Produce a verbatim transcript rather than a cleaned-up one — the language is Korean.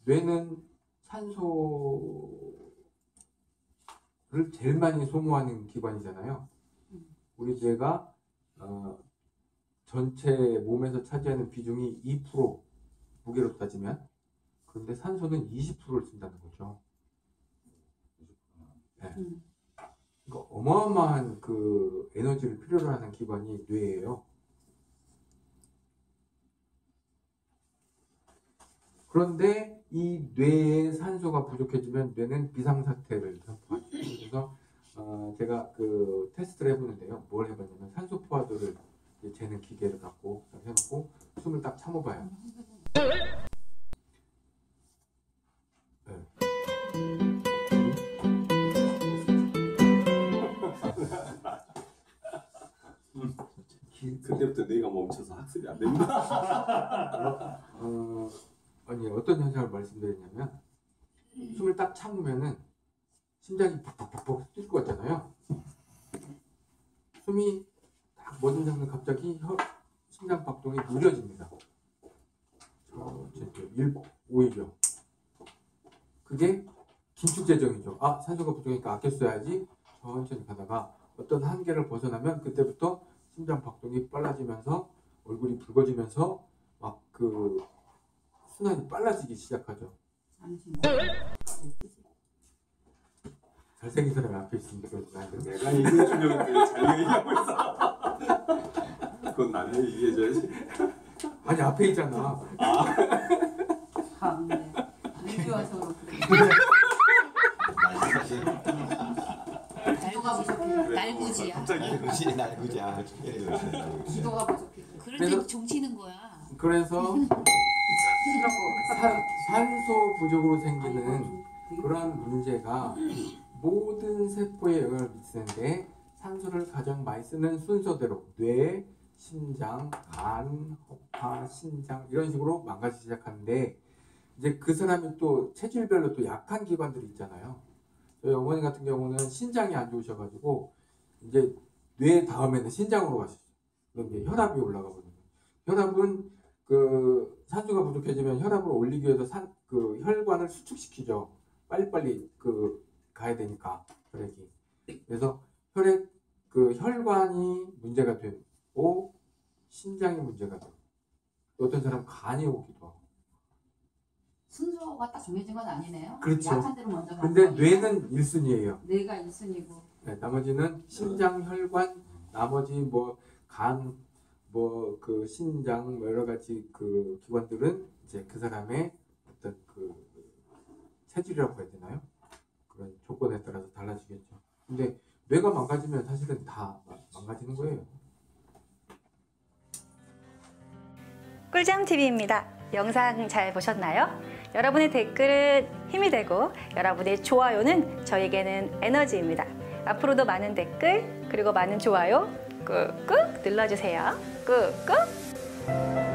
뇌는 산소를 제일 많이 소모하는 기관이잖아요. 우리 뇌가 어, 전체 몸에서 차지하는 비중이 이 퍼센트 무게로 따지면, 그런데 산소는 이십 퍼센트를 쓴다는 거죠. 네. 음. 그러니까 어마어마한 그 에너지를 필요로 하는 기관이 뇌예요. 그런데 이 뇌에 산소가 부족해지면 뇌는 비상사태를 선포하죠. 그래서 어 제가 그 테스트를 해보는데요. 뭘 해봤냐면 산소 포화도를 재는 기계를 갖고 해놓고 숨을 딱 참아봐요. 네. 그때부터 뇌가 멈춰서 학습이 안 됩니다. 어, 아니 어떤 현상을 말씀드리냐면, 숨을 딱 참으면은 심장이 팍팍팍팍 뛸 것 같잖아요. 숨이 딱 멎은 상태는 갑자기 혀, 심장 박동이 느려집니다. 일, 오히려 그게 긴축재정이죠. 아, 산소가 부족하니까 아껴 써야지. 천천히 가다가 어떤 한계를 벗어나면 그때부터 심장 박동이 빨라지면서 얼굴이 붉어지면서 막 그 순환이 빨라지기 시작하죠. 잘생긴 사람이 앞에 있으니까 그래서 내가 얘기해 주려고 잘 얘기하고 있어. 그건 나한테 얘기해줘야지. 아니 앞에 있잖아. 아, 네. 눈이 와서 기도가 부족해. 날구지야. 갑자기 그지 날구지야. 기도가 부족해. 그럴 그래서- 때 종치는 거야. 그래서 산, 산소 부족으로 생기는 그런 문제가 모든 세포에 영향을 미치는데, 산소를 가장 많이 쓰는 순서대로 뇌, 심장, 간, 허파, 신장 이런 식으로 망가지기 시작하는데, 이제 그 사람이 또 체질별로 또 약한 기관들이 있잖아요. 저희 어머니 같은 경우는 신장이 안 좋으셔가지고 이제 뇌 다음에는 신장으로 가셨어요. 이게 혈압이 올라가거든요. 혈압은 그 산소가 부족해지면 혈압을 올리기 위해서 산, 그 혈관을 수축시키죠. 빨리빨리 그 가야 되니까 혈액이. 그래서 혈액 그 혈관이 문제가 되고 신장이 문제가 되고, 어떤 사람 간이 오기도 하고. 순서가 딱 정해진 건 아니네요. 그렇죠. 약한 대로 먼저 가는 근데 거니까. 뇌는 일 순위예요. 뇌가 일 순위고. 네, 나머지는 심장, 혈관, 나머지 뭐 간, 뭐 그 신장, 뭐 여러 가지 그 기관들은 이제 그 사람의 어떤 그 체질이라고 해야 되나요? 그런 조건에 따라서 달라지겠죠. 근데 뇌가 망가지면 사실은 다 망가지는 거예요. 꿀잠티비입니다. 영상 잘 보셨나요? 여러분의 댓글은 힘이 되고 여러분의 좋아요는 저에게는 에너지입니다. 앞으로도 많은 댓글 그리고 많은 좋아요 꾹꾹 눌러주세요. 꾹꾹.